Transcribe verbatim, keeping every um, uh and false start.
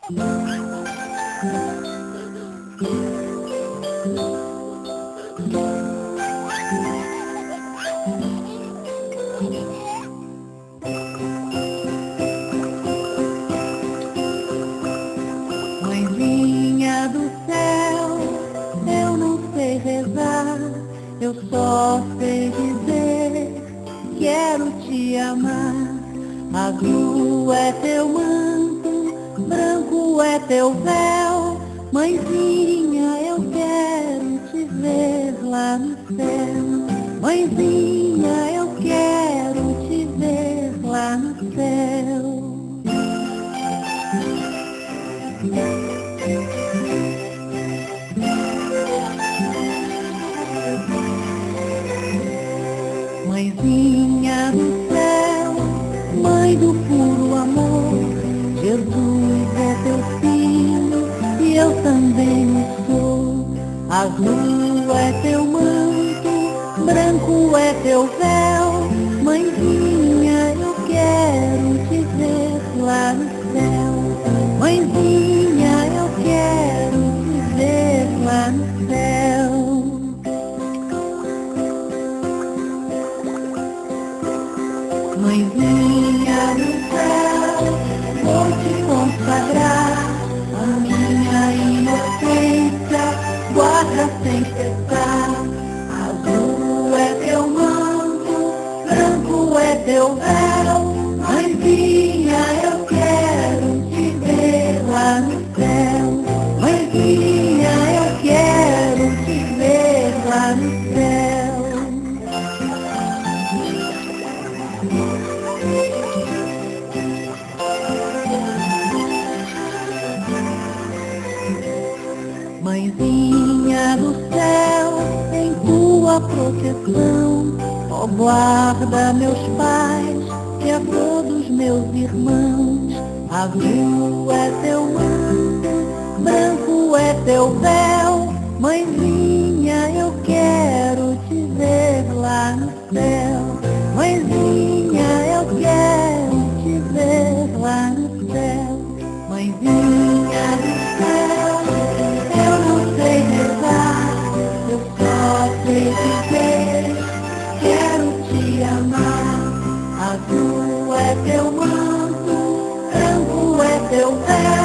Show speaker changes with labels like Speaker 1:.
Speaker 1: Mãezinha do céu, eu não sei rezar, eu só sei dizer, quero te amar. Azul é teu manto, branco é teu véu, mãezinha, eu quero te ver lá no céu. Mãezinha, eu quero te ver lá no céu. Mãezinha do céu, mãe do puro amor, Jesus é teu filho e eu também o sou. Azul é teu manto, branco é teu véu, mãezinha, eu quero te ver lá no céu. Mãezinha, eu quero te ver lá no céu. Mãezinha do céu, vou te consagrar a minha inocência, guarda sem cessar. Azul é teu manto, branco é teu véu, mãezinha, eu quero te ver lá no céu. Mãezinha, eu quero te ver lá no céu. Mãezinha do céu, em tua proteção, ó, guarda meus pais e a todos meus irmãos. Azul é teu manto, branco é teu véu, mãezinha, eu quero te ver lá no céu. Mãezinha, eu quero te ver lá no céu. Mãezinha do céu, eu não sei rezar, eu só sei dizer, quero te amar. Azul é teu manto, branco é teu véu,